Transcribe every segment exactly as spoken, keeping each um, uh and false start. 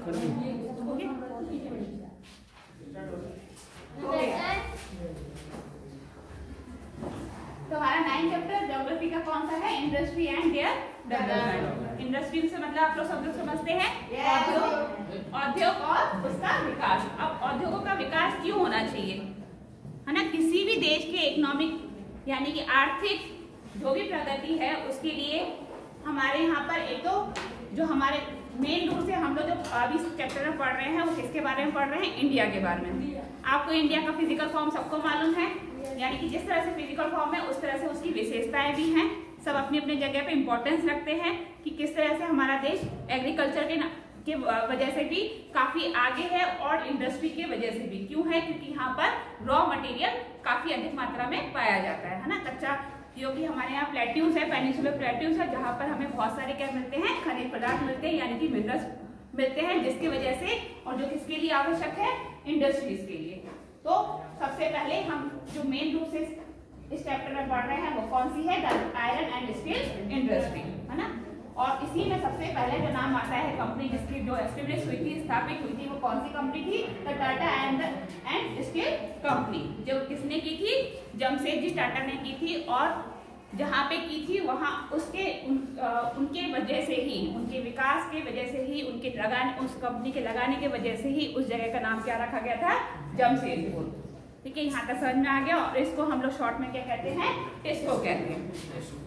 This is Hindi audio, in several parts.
तो हमारा नाइन चैप्टर ज्योग्राफी का कौन सा है? Industry and their development. Industry से मतलब आप लोग सब लोग समझते हैं उद्योग, उद्योग और उसका विकास। अब उद्योगों का विकास क्यों होना चाहिए, है ना? किसी भी देश के इकोनॉमिक यानी कि आर्थिक जो भी प्रगति है उसके लिए हमारे यहाँ पर एक तो जो हमारे मेन रूप से हम लोग जो अभी चैप्टर में पढ़ रहे हैं वो किसके बारे में पढ़ रहे हैं? इंडिया के बारे में। आपको इंडिया का फिजिकल फॉर्म सबको मालूम है, यानी कि जिस तरह से फिजिकल फॉर्म है उस तरह से उसकी विशेषताएं भी हैं। सब अपनी अपनी जगह पे इम्पोर्टेंस रखते हैं कि किस तरह से हमारा देश एग्रीकल्चर के के वजह से भी काफी आगे है और इंडस्ट्री के वजह से भी। क्यों है? क्योंकि यहाँ पर रॉ मटेरियल काफी अधिक मात्रा में पाया जाता है, है ना? कच्चा जो कि हमारे यहाँ प्लेट्यूज है, पेनिसुलर प्लेट्यूज है, जहाँ पर हमें बहुत सारे क्या मिलते हैं? खनिज पदार्थ मिलते हैं, यानी कि मिनरल्स मिलते हैं, जिसकी वजह से और जो किसके लिए आवश्यक है? इंडस्ट्रीज के लिए। तो सबसे पहले हम जो मेन रूप से इस चैप्टर में पढ़ रहे हैं वो कौन सी है? The iron and steel industry, है ना? और इसी में सबसे पहले जो नाम आता है कंपनी जिसकी जो एस्टेब्लिश हुई थी, स्थापित हुई थी, वो कौन सी कंपनी थी? The Tata and and steel company. जो किसने की थी? जमशेदजी टाटा ने की थी। और जहाँ पे की थी वहाँ उसके उन, आ, उनके वजह से ही, उनके विकास के वजह से ही, उनके लगाने उस कंपनी के लगाने के वजह से ही उस जगह का नाम क्या रखा गया था? जमशेदपुर। ठीक है, यहाँ तक समझ में आ गया। और इसको हम लोग शॉर्ट में क्या कहते हैं? टिस्को कहते हैं।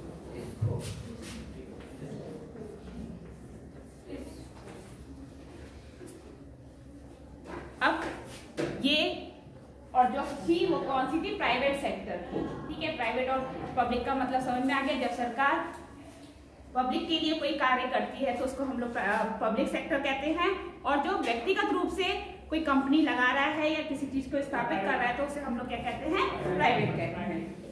अब ये और जो थी वो कौन सी थी? प्राइवेट सेक्टर थी। ठीक है, प्राइवेट और पब्लिक का मतलब समझ में आ गया। जब सरकार पब्लिक के लिए कोई कार्य करती है तो उसको हम लोग पब्लिक सेक्टर कहते हैं। और जो व्यक्तिगत रूप से कोई कंपनी लगा रहा है या किसी चीज को स्थापित कर रहा है तो उसे हम लोग क्या कहते हैं? प्राइवेट कहते हैं।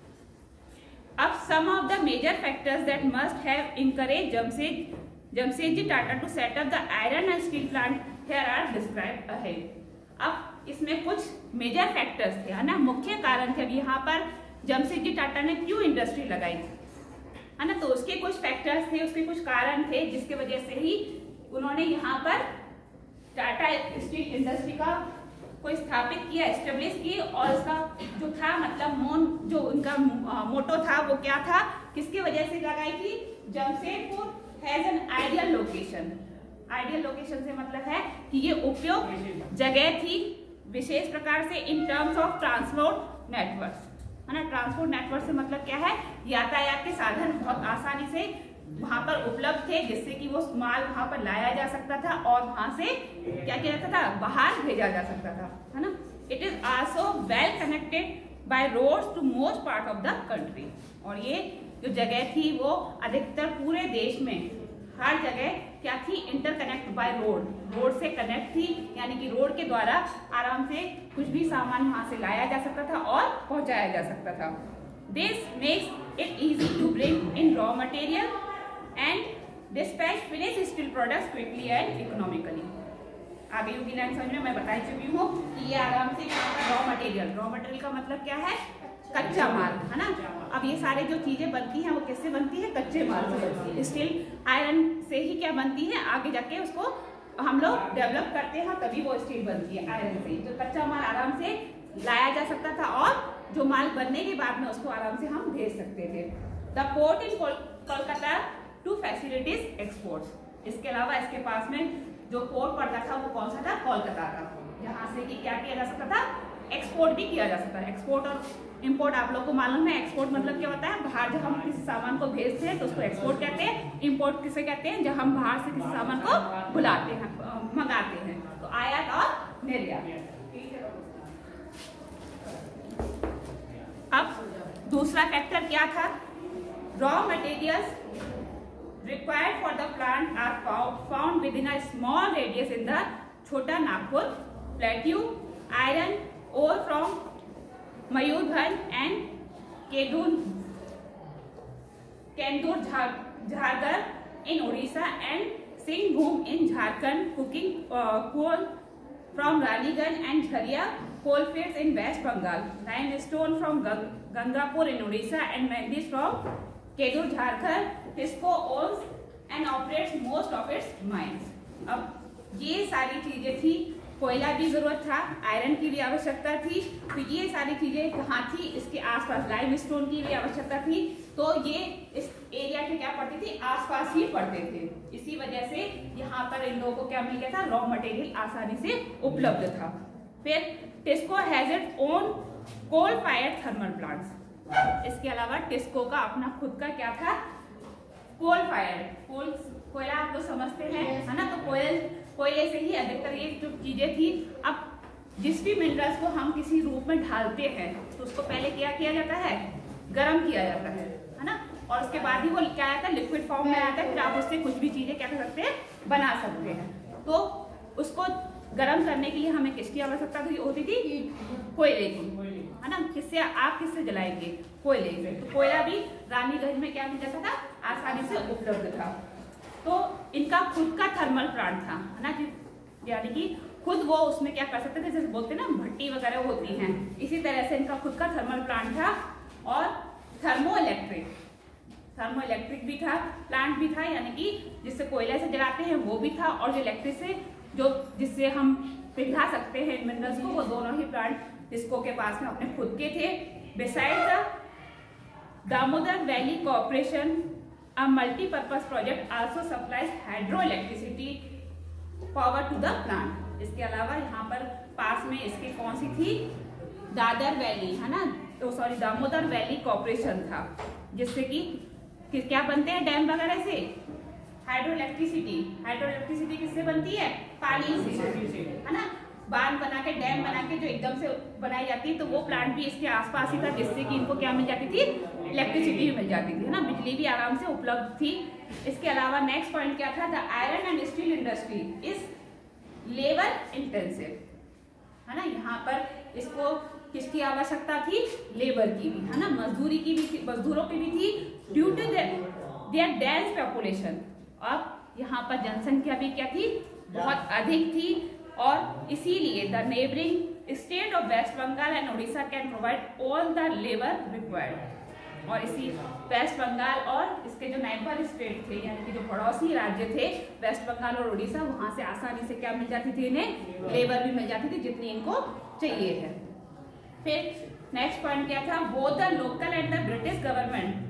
अब some of the major factors that must have encourage Jamshed Jamshedji Tata to set up the iron and steel plant here are described ahead. अब इसमें कुछ मेजर फैक्टर्स थे, है ना? मुख्य कारण थे। अब यहाँ पर जमशेदजी टाटा ने क्यों इंडस्ट्री लगाई, है ना? तो उसके कुछ फैक्टर्स थे, उसके कुछ कारण थे जिसके वजह से ही उन्होंने यहाँ पर टाटा स्टील इंडस्ट्री का को स्थापित किया, एस्टेब्लिश की। और उसका जो था मतलब मोन जो उनका मोटो था वो क्या था? किसकी वजह से लगाई थी? Jamshedpur has an ideal location. Ideal location से मतलब है कि ये उपयुक्त जगह थी विशेष प्रकार से in terms of transport network, है ना? ट्रांसपोर्ट नेटवर्क से मतलब क्या है? यातायात के साधन बहुत आसानी से वहां पर उपलब्ध थे, जिससे कि वो माल वहां पर लाया जा सकता था और वहां से क्या किया जाता था? बाहर भेजा जा सकता था, है ना? It is also well connected by roads to most part of the country. और ये जो जगह थी वो अधिकतर पूरे देश में हर जगह क्या थी? इंटरकनेक्ट बाय रोड, रोड से कनेक्ट थी, यानी कि रोड के द्वारा आराम से कुछ भी सामान वहां से लाया जा सकता था और पहुंचाया जा सकता था। This makes it easy to bring in raw material and dispatch finish steel products quickly and economically. आगे योगी लाइन समझ में मैं बता चुकी हूँ कि ये आराम से रॉ मटेरियल, रॉ मटेरियल का मतलब क्या है? कच्चा माल, है ना? अब ये सारे जो चीजें बनती हैं वो किससे बनती है? कच्चे माल से बनती है। स्टील आयरन से ही क्या बनती है? आगे जाके उसको हम लोग डेवलप करते हैं तभी वो स्टील बनती है आयरन से। तो कच्चा माल आराम से लाया जा सकता था और जो माल बनने के बाद में उसको आराम से हम भेज सकते थे। The port in Kolkata to facilities exports. इसके अलावा इसके पास में जो पोर्ट पड़ता था वो कौन सा था? कोलकाता का, जहाँ से कि क्या किया जा सकता था? एक्सपोर्ट भी किया जा सकता है। एक्सपोर्ट और इंपोर्ट आप लोग को मालूम है। एक्सपोर्ट मतलब क्या होता है? बाहर जब हम किसी सामान को भेजते हैं तो उसको एक्सपोर्ट कहते हैं। इंपोर्ट किसे कहते हैं? जब हम बाहर से किसी सामान को बुलाते हैं, मंगाते हैं। तो आयात और निर्यात। अब दूसरा फैक्टर क्या था? Raw materials required for the plant are found, found within a small radius in the Chota Nagpur plateau. Iron ore from Mayurbhanj and Kendur Kendur Jharkhand in Odisha and Singhbhum in Jharkhand. Cooking uh, coal from Raniganj and Jharia coalfields in West Bengal. Limestone from Gangapur in Odisha and manganese from Kendur Jharkhand. Tisco owns and operates most of its mines. अब ये सारी चीजें थी। कोयला भी जरूरत था, आयरन की भी आवश्यकता थी, तो ये सारी चीजें कहाँ थी, इसके आसपास लाइमस्टोन की भी आवश्यकता थी। तो ये इस एरिया के क्या पड़ती थी, आसपास ही पड़ते थे। इसी वजह से यहाँ पर इन लोगों को क्या मिल गया था, रॉ मटेरियल आसानी से उपलब्ध था। फिर TISCO has its own coal fired thermal plants. इसके अलावा टिस्को का अपना खुद का क्या था, कोल फायर्ड, कोल कोयला आप लोग समझते हैं, है ना। तो कोयल कोयले से ही अधिकतर ये जो चीजें थी। अब जिस भी मिनरल्स को हम किसी रूप में ढालते हैं तो उसको पहले क्या किया जाता है, गर्म किया जाता है, है ना। और उसके बाद ही वो क्या आता है, लिक्विड फॉर्म में आता है। फिर आप उससे कुछ भी चीजें क्या कर सकते हैं, बना सकते हैं। तो उसको गर्म करने के लिए हमें किसकी आवश्यकता होती थी, कोयले की, है ना। किससे, आप किससे जलाएंगे, कोयले से। तो कोयला भी रानीगंज में क्या मिल जाता था, आसानी से उपलब्ध था। तो इनका खुद का थर्मल प्लांट था, है ना, यानी कि खुद वो उसमें क्या कर सकते थे, जैसे बोलते हैं ना भट्टी वगैरह होती हैं, इसी तरह से इनका खुद का थर्मल प्लांट था। और थर्मो इलेक्ट्रिक, थर्मो इलेक्ट्रिक भी था, प्लांट भी था, यानी कि जिससे कोयले से जलाते हैं वो भी था, और जो इलेक्ट्रिक से जो जिससे हम पिघला सकते हैं मिनरल्स को, वो दोनों ही प्लांट टिस्को के पास में अपने खुद के थे। Beside the Damodar valley corporation a multi-purpose project also supplies hydroelectricity power to the plant। इसके अलावा यहाँ पर पास में इसके कौन सी थी, दादर वैली, है ना, तो सॉरी दामोदर वैली कॉर्पोरेशन था, जिससे कि, कि क्या बनते हैं डैम वगैरह से, हाइड्रो इलेक्ट्रिसिटी। हाइड्रो इलेक्ट्रिसिटी किससे बनती है, पानी से, है ना। बांध बना के, डैम बना के जो एकदम से बनाई जाती है, तो वो प्लांट भी इसके आसपास ही था, जिससे कि इनको क्या मिल जाती थी, इलेक्ट्रिसिटी भी मिल जाती थी, है ना, बिजली भी आराम से उपलब्ध थी। इसके अलावा नेक्स्ट पॉइंट क्या था, the iron and steel industry is labour intensive, है ना। यहाँ पर इसको किसकी आवश्यकता थी, लेबर की भी, है ना, मजदूरी की भी थी, मजदूरों की भी थी, due to their dense population. अब यहाँ पर जनसंख्या भी क्या थी, बहुत अधिक थी, और इसीलिए the neighbouring state of West Bengal and Orissa can provide all the labour required. और इसी वेस्ट बंगाल और इसके जो नेबर स्टेट थे, यानी कि जो पड़ोसी राज्य थे वेस्ट बंगाल और उड़ीसा, वहां से आसानी से क्या मिल जाती थी, इन्हें लेबर भी मिल जाती थी जितनी इनको चाहिए है। फिर नेक्स्ट पॉइंट क्या था, both the local and the British government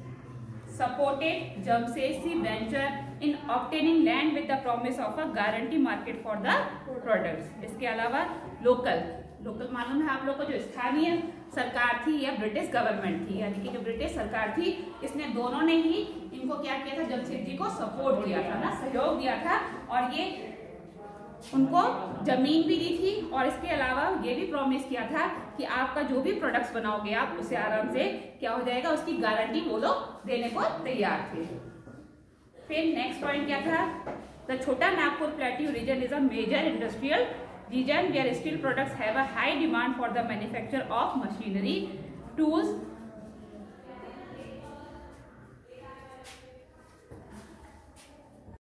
supported Jamshedji venture in obtaining land with the promise of a guarantee market for the products। इसके अलावा लोकल लोकल मालूम है आप लोग को, जो स्थानीय सरकार थी या ब्रिटिश गवर्नमेंट थी, यानी कि जो ब्रिटिश सरकार थी, इसने दोनों ने ही इनको क्या किया था, जमशेदजी को सपोर्ट किया था ना, सहयोग दिया था, और ये उनको जमीन भी दी थी, और इसके अलावा ये भी प्रॉमिस किया था कि आपका जो भी प्रोडक्ट्स बनाओगे आप उसे आराम से क्या हो जाएगा, उसकी गारंटी वो लोग देने को तैयार थे। फिर नेक्स्ट पॉइंट क्या था, the Chota Nagpur plateau region is a major industrial region where steel products have a high demand for the manufacture of machinery, tools